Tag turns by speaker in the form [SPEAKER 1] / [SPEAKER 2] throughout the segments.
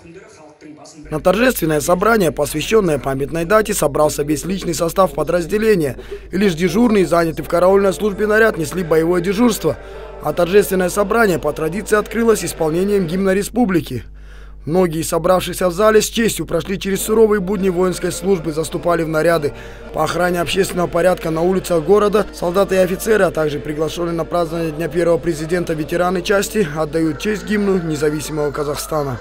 [SPEAKER 1] На торжественное собрание, посвященное памятной дате, собрался весь личный состав подразделения, и лишь дежурные, занятые в караульной службе наряд, несли боевое дежурство, а торжественное собрание по традиции открылось исполнением гимна республики. Многие, собравшиеся в зале, с честью прошли через суровые будни воинской службы, заступали в наряды по охране общественного порядка на улицах города. Солдаты и офицеры, а также приглашенные на празднование Дня первого президента ветераны части отдают честь гимну независимого Казахстана.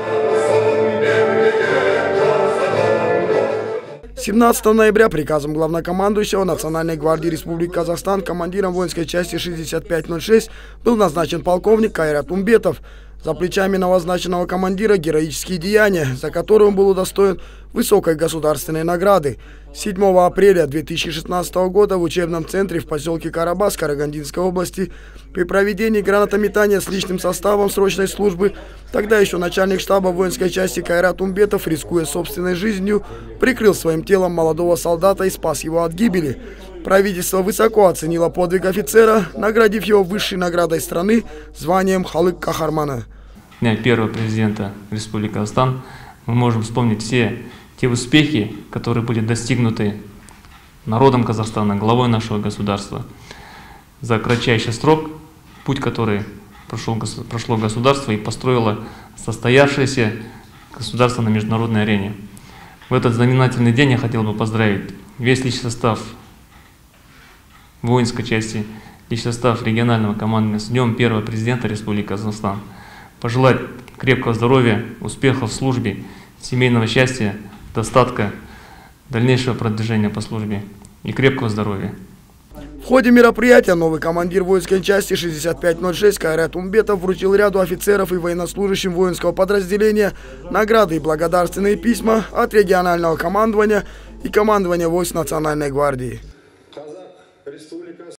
[SPEAKER 1] 17 ноября приказом главнокомандующего Национальной гвардии Республики Казахстан командиром воинской части 6506 был назначен полковник Кайрат Умбетов. За плечами новозначенного командира героические деяния, за которые он был удостоен высокой государственной награды. 7 апреля 2016 года в учебном центре в поселке Карабас Карагандинской области при проведении гранатометания с личным составом срочной службы тогда еще начальник штаба воинской части Кайрат Умбетов, рискуя собственной жизнью, прикрыл своим телом молодого солдата и спас его от гибели. Правительство высоко оценило подвиг офицера, наградив его высшей наградой страны званием Халык Кахармана.
[SPEAKER 2] Дня первого президента Республики Казахстан мы можем вспомнить все те успехи, которые были достигнуты народом Казахстана, главой нашего государства. За кратчайший срок, путь, который прошло государство и построило состоявшееся государство на международной арене. В этот знаменательный день я хотел бы поздравить весь личный состав воинской части, личный состав регионального командования с Днем первого президента Республики Казахстан. Пожелать крепкого здоровья, успехов в службе, семейного счастья, достатка, дальнейшего продвижения по службе и крепкого здоровья.
[SPEAKER 1] В ходе мероприятия новый командир воинской части 6506 Кайрат Умбетов вручил ряду офицеров и военнослужащим воинского подразделения награды и благодарственные письма от регионального командования и командования войск Национальной гвардии.